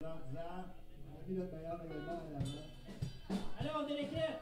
en disant on a mis notre meilleur élément à l'avant. Allez, on est l'équipe!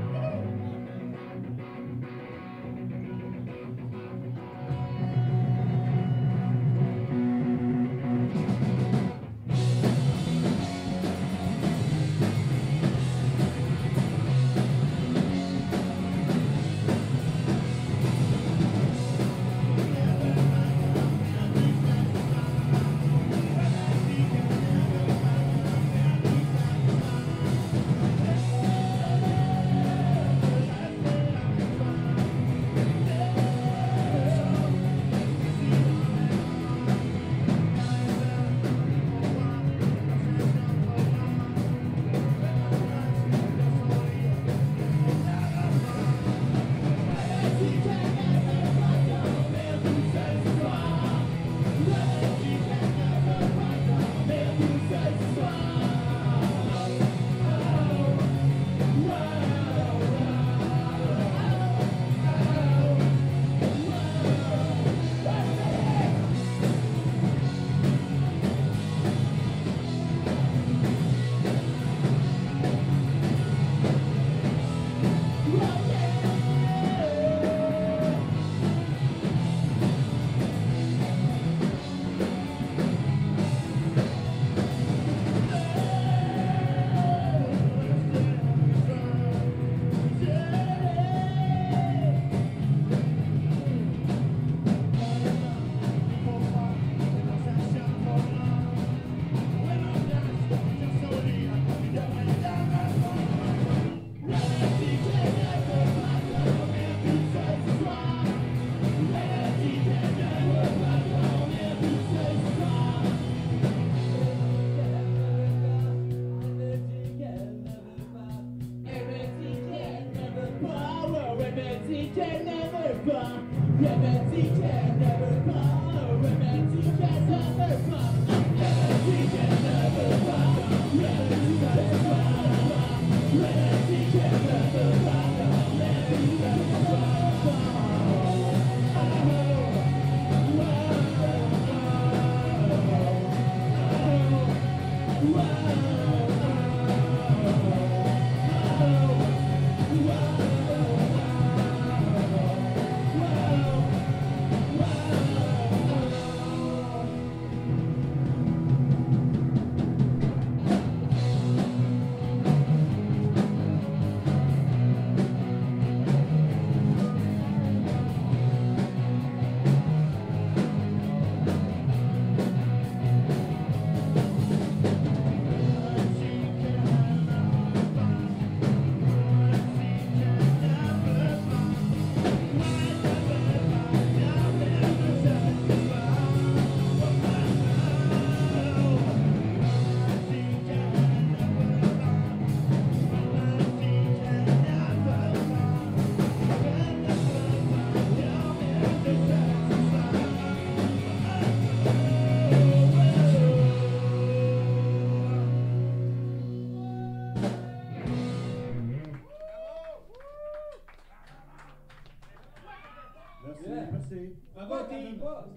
Bravo, team!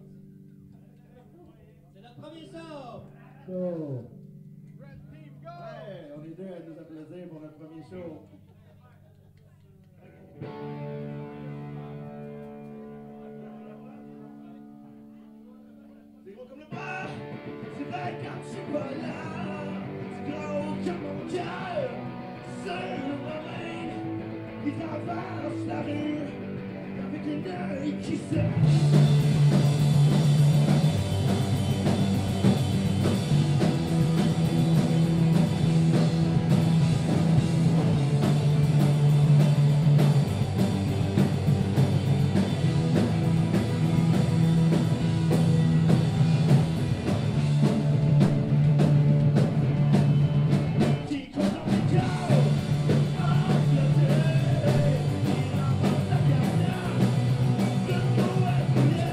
C'est notre premier show! Show! Ouais, on est deux à nous applaudir pour notre premier show. C'est gros comme le bar, c'est vrai quand je suis pas là. C'est gros comme mon cœur, c'est le marin qui traverse la rue avec un œil qui sait. Yeah.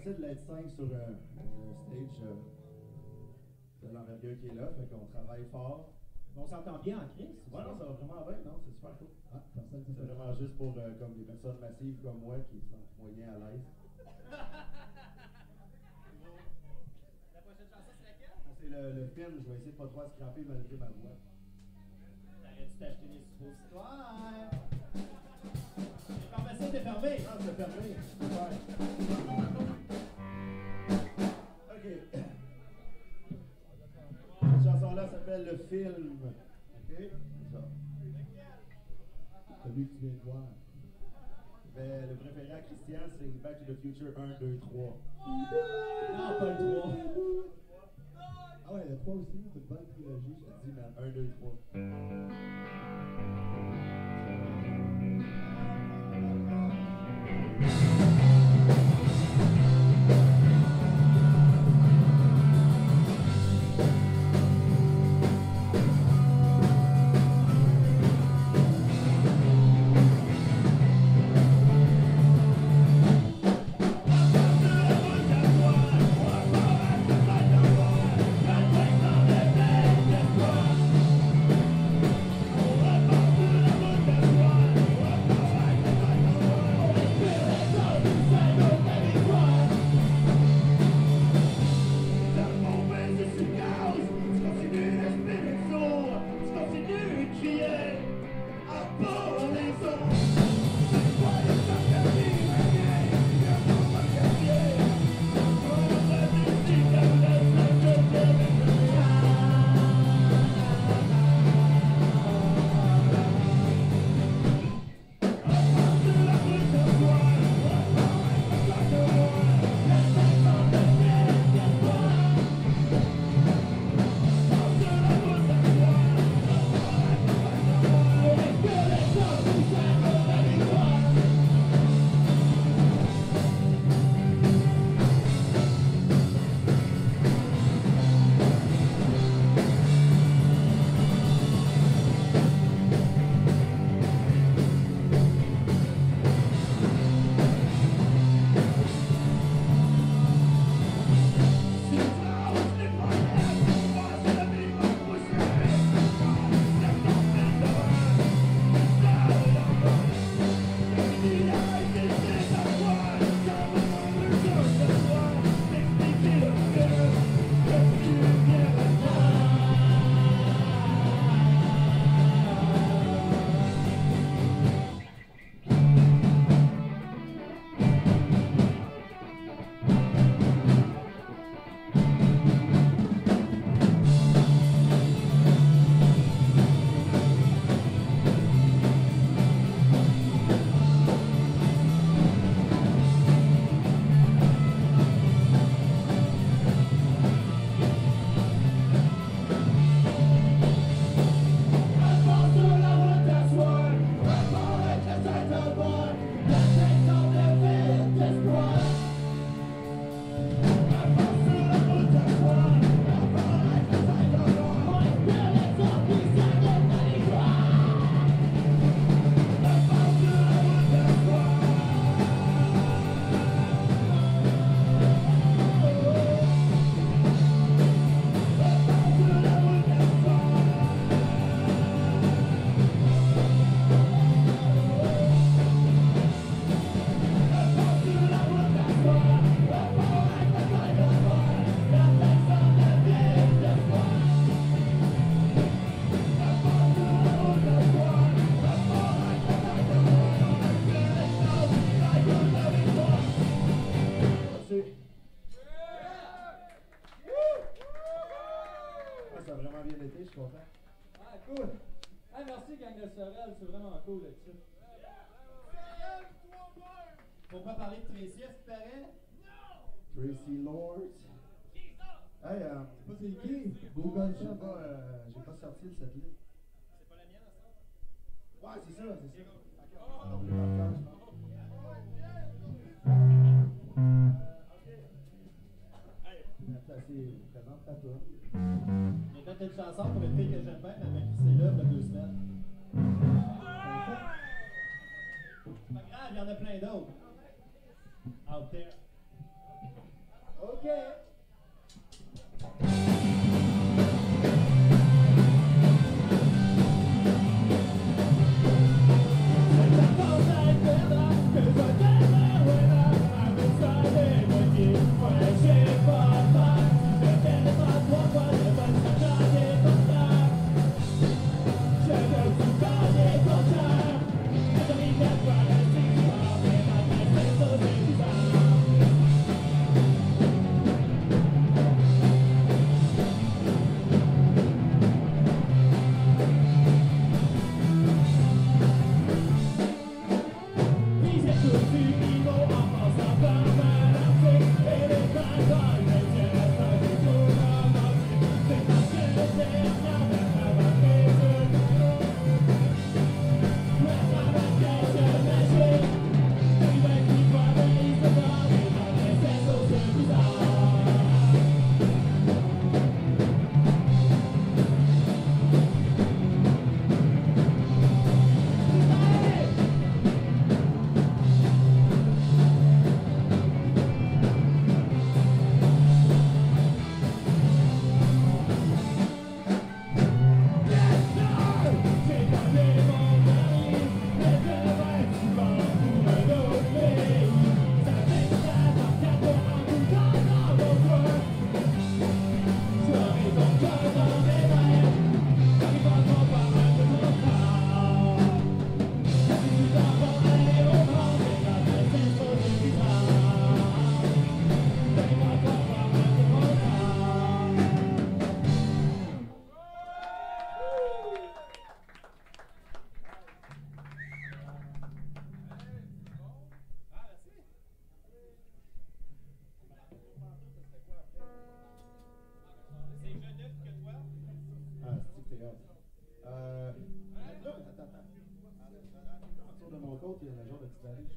difficile d'être 5 sur un stage de l'envergure qui est là, fait qu'on travaille fort. On s'entend bien en crise. Ouais, non, ça va vraiment bien, non, c'est super cool. Ah, personne qui C'est vraiment juste pour comme des personnes massives comme moi qui sont moyen à l'aise. La prochaine chanson, c'est laquelle? C'est le film, je vais essayer de pas trop scraper malgré ma voix. T'aurais dû t'acheter des suppositoires. Les pharmacies étaient fermées. Non, c'est fermé. Super. Ok. Cette chanson-là s'appelle Le Film. Ok? Ça. Celui que tu viens de voir. Ben, le préféré à Christian, c'est Back to the Future 1, 2, 3. Non, pas le 3. Ah ouais, le 3 aussi, c'est une bonne trilogie. Je te dis, man, 1, 2, 3. C'est vraiment cool avec ça. Faut pas parler de Tracy, est-ce que paraît? Tracy Lords. Hey, Pas c'est qui? Google j'ai ça. pas sorti le setlist. C'est pas la mienne, ça? Ouais, c'est ça, c'est ça. Présente à toi. J'ai fait une chanson pour une fille que j'aime bien, mais elle m'a crissé là il y a 2 semaines. C'est pas grave, il y en a plein d'autres. Out there. OK. Il y a un genre de petite allée.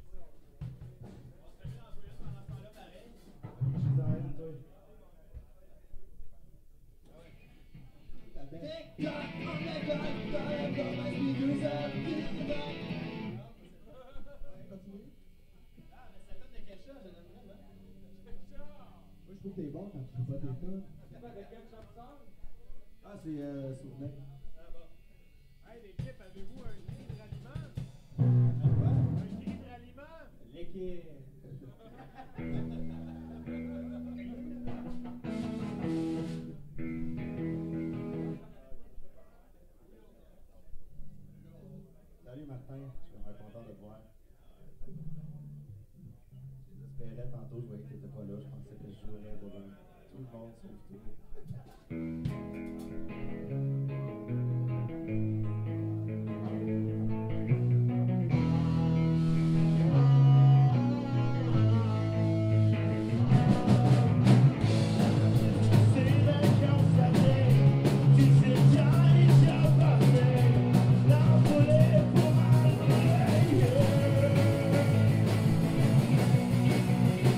Je trouve que t'es bon quand tu fais pas tes tunes. Ah, c'est Souvenir. Ah bon. Hey, l'équipe, avez-vous un grille de ralliement? Un grille de ralliement? L'équipe. Salut Martin, je suis vraiment content de te voir. J'espérais tantôt, je voyais que tu n'étais pas là, je pensais que je jouerais devant tout le monde sauf toi.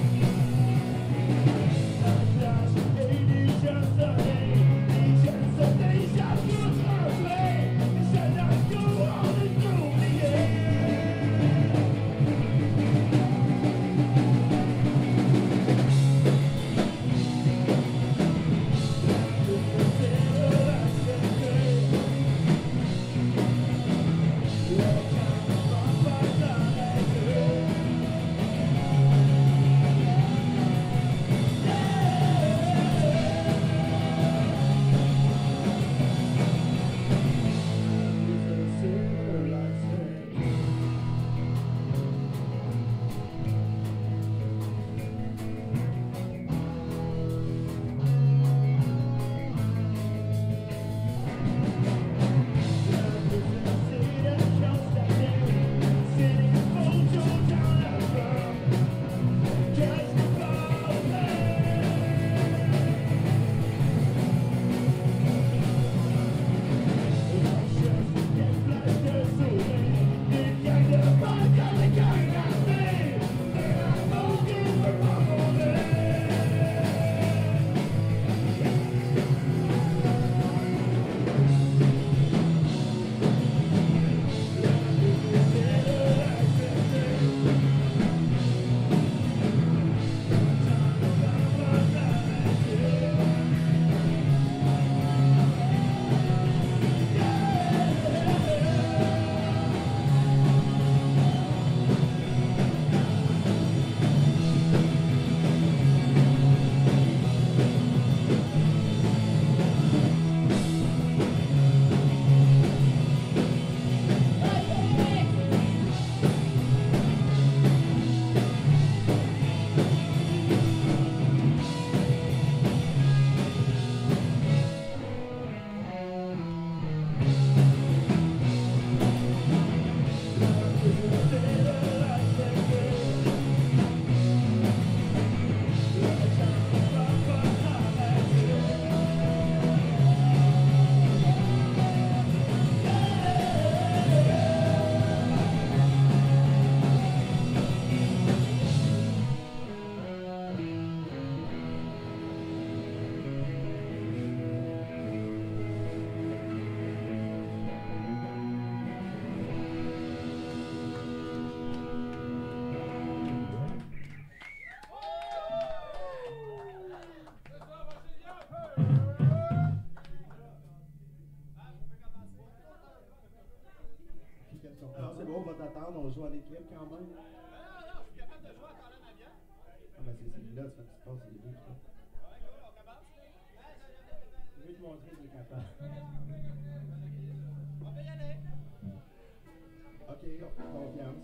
Just c'est bon, on va t'attendre, on joue en équipe quand même. Non, je suis capable de jouer en parlant ma bière. Ah, mais c'est celui-là, tu passes les deux. Ouais, cool, on commence. Je vais te montrer que tu es capable. On peut y aller. Ok, confiance.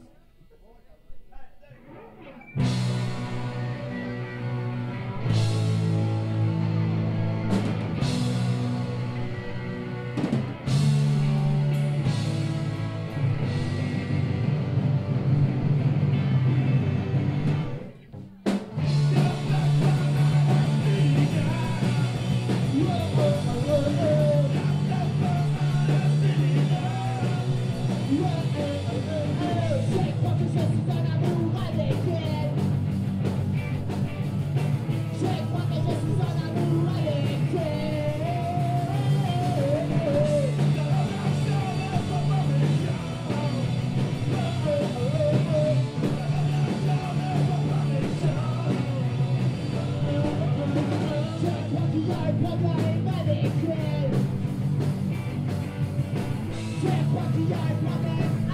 Yeah.